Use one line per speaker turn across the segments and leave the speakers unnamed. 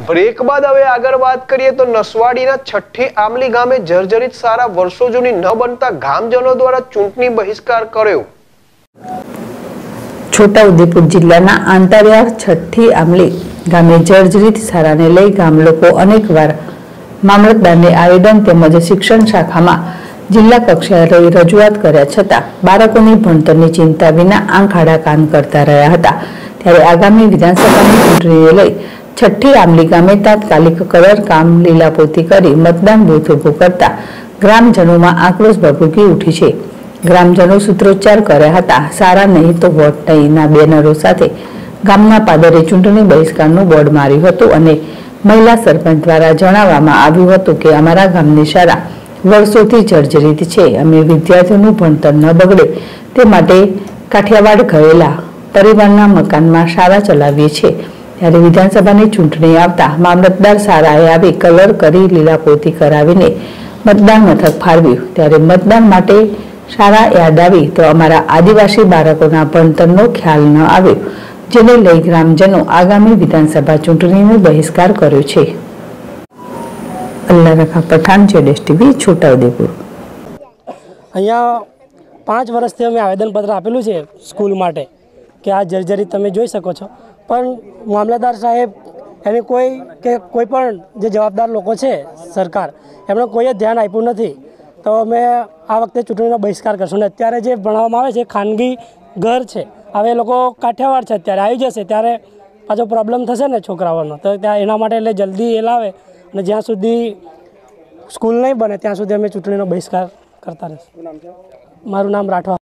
Break બાદ હવે આગળ વાત કરીએ તો નસવાડીના છઠ્ઠી આમલી ગામે જર્જરિત સારા વર્ષો જૂની ન બનતા ગામજનો દ્વારા ચૂંટણી બહિષ્કાર કર્યો।
છોટાઉદેપુર જિલ્લાના આંતરિયાળ છઠ્ઠી આમલી ગામે જર્જરિત સારાને લઈ ગામ લોકો અનેકવાર મામલતદારને આવેદન તેમજ શિક્ષણ શાખામાં જિલ્લા કક્ષાએ રજૂઆત કર્યા છતાં બાળકોની ભણતરની ચિંતા વિના આંખ આડા કાન કરતા રહ્યા હતા। ત્યારે આગામી વિધાનસભાની ચૂંટણીને લઈ છઠ્ઠી આમલી ગામે તાત્કાલિક કલર કામ લીલાપોતી કરી મતદાન બૂથ ઊભું કરતા ગ્રામજનોમાં આક્રોશ ભભૂકી ઉઠી છે। ગ્રામજનો સૂત્રોચ્ચાર કર્યા હતા, સારા નહીં તો વોટ નહીંના બેનરો સાથે ગામના પાદરે ચૂંટણી બહિષ્કારનું બોર્ડ માર્યું હતું અને મહિલા સરપંચ દ્વારા જણાવવામાં આવ્યું હતું કે અમારા ગામની શાળા વર્ષોથી જર્જરિત છે, અમે વિદ્યાર્થીઓનું ભણતર ન બગડે તે માટે કાઠિયાવાડ ગયેલા પરિવારના મકાનમાં શાળા ચલાવીએ છીએ। ત્યારે વિધાનસભાની ચૂંટણી આવતા મામલતદાર શાળાએ આવી કલર કરી લીલાપોતી કરાવીને મતદાન મથક ફાળવ્યું। ત્યારે મતદાન માટે શાળા યાદ આવી તો અમારા આદિવાસી બાળકોના ભણતરનો ખ્યાલ ન આવ્યો, જેને લઈ ગ્રામજનો આગામી વિધાનસભા ચૂંટણીનો બહિષ્કાર કર્યો છે। અલ્લાહ રખા પઠાણ, જેડેશ ટીવી, છોટાઉદેપુર।
અહીંયા 5 વર્ષથી અમે આવેદનપત્ર આપેલું છે સ્કૂલ માટે કે આ જર્જરિત તમે જોઈ શકો છો, પણ મામલતદાર સાહેબ એને કોઈ પણ જે જવાબદાર લોકો છે સરકાર એમણે કોઈ જ ધ્યાન આપ્યું નથી। તો અમે આ વખતે ચૂંટણીનો બહિષ્કાર કરશું ને અત્યારે જે ભણાવવામાં આવે છે ખાનગી ઘર છે, હવે એ લોકો કાઠિયાવાડ છે, અત્યારે આવી જશે ત્યારે પાછો પ્રોબ્લેમ થશે ને છોકરાઓનો, તો ત્યાં એના માટે એટલે જલ્દી એ લાવે અને જ્યાં સુધી સ્કૂલ નહીં બને ત્યાં સુધી અમે ચૂંટણીનો બહિષ્કાર કરતા રહીશું। મારું નામ રાઠવા।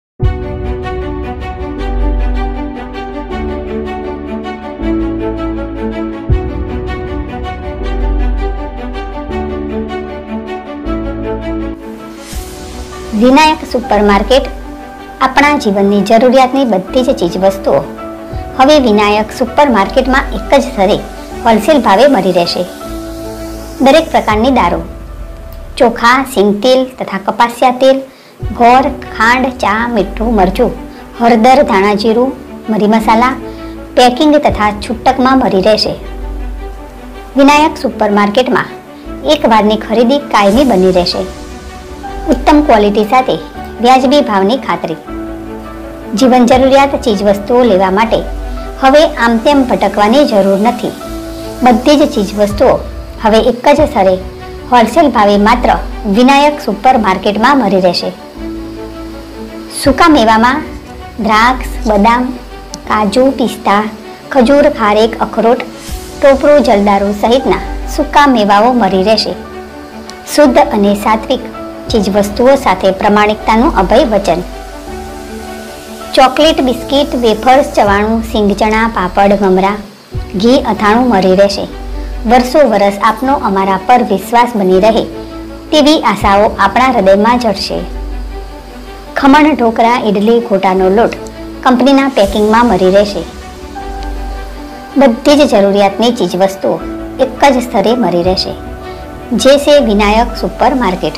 વિનાયક સુપરમાર્કેટ આપણા જીવનની જરૂરિયાતની બધી જ ચીજવસ્તુઓ હવે વિનાયક સુપરમાર્કેટમાં એક જ સ્થળે હોલસેલ ભાવે મળી રહેશે। દરેક પ્રકારની દારૂ, ચોખા, સિંગતેલ તથા કપાસિયા તેલ, ગોળ, ખાંડ, ચા, મીઠું, મરચું, હળદર, ધાણા જીરું, મરી મસાલા પેકિંગ તથા છૂટકમાં મળી રહેશે। વિનાયક સુપરમાર્કેટમાં એક વારની ખરીદી કાયમી બની રહેશે। ઉત્તમ ક્વોલિટી સાથે વ્યાજબી ભાવની ખાતરી। જીવન જરૂરિયાત ચીજવસ્તુઓ લેવા માટે હવે આમ તેમ ભટકવાની જરૂર નથી। બધી જ ચીજવસ્તુઓ હવે એક જ સ્થળે હોલસેલ ભાવે માત્ર વિનાયક સુપરમાર્કેટમાં મળી રહેશે। સૂકા મેવામાં દ્રાક્ષ, બદામ, કાજુ, પિસ્તા, ખજૂર, ખારેક, અખરોટ, ટોપરું, જલદારુ સહિતના સૂકા મેવાઓ મળી રહેશે। શુદ્ધ અને સાત્વિક ચીજવસ્તુઓ સાથે પ્રમાણિકતાનું અભય વચન। ચોકલેટ, બિસ્કિટ, વેફર્સ, ચવાણું, સિંગચણા, પાપડ, મમરા, ઘી, અથાણું મળી રહેશે। વર્ષો વર્ષ આપનો અમારા પર વિશ્વાસ બની રહે તેવી આશાઓ આપણા હૃદયમાં જડશે। ખમણ, ઢોકળા, ઇડલી, ગોટાનો લોટ કંપનીના પેકિંગમાં મળી રહેશે। બધી જ જરૂરિયાતની ચીજવસ્તુઓ એક જ સ્થળે મળી રહેશે, જે છે વિનાયક સુપરમાર્કેટ।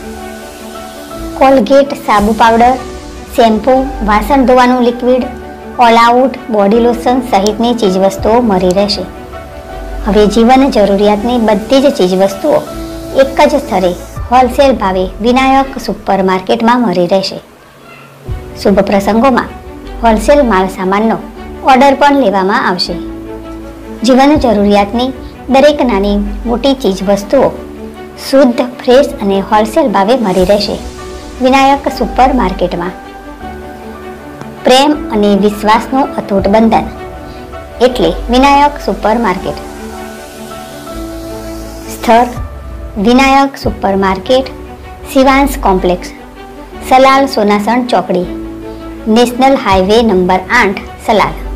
કોલગેટ, સાબુ પાવડર, શેમ્પૂ, વાસણ ધોવાનું liquid, All Out, body lotion સહિતની ચીજવસ્તુઓ મળી રહેશે। હવે જીવન જરૂરિયાતની બધી જ ચીજવસ્તુઓ એક જ સ્થળે હોલસેલ ભાવે વિનાયક સુપરમાર્કેટમાં મળી રહેશે। શુભ પ્રસંગોમાં હોલસેલ માલ સામાનનો ઓર્ડર પણ લેવામાં આવશે। જીવન જરૂરિયાતની દરેક નાની મોટી ચીજવસ્તુઓ શુદ્ધ, ફ્રેશ અને હોલસેલ ભાવે મળી રહેશે વિનાયક સુપરમાર્કેટમાં। પ્રેમ અને વિશ્વાસનું અતૂટ બંધન એટલે વિનાયક સુપરમાર્કેટ। સ્થળ વિનાયક સુપરમાર્કેટ, શિવાંશ કોમ્પ્લેક્સ, સલાલ સોનાસણ ચોકડી, નેશનલ હાઈવે નંબર 8, સલાલ।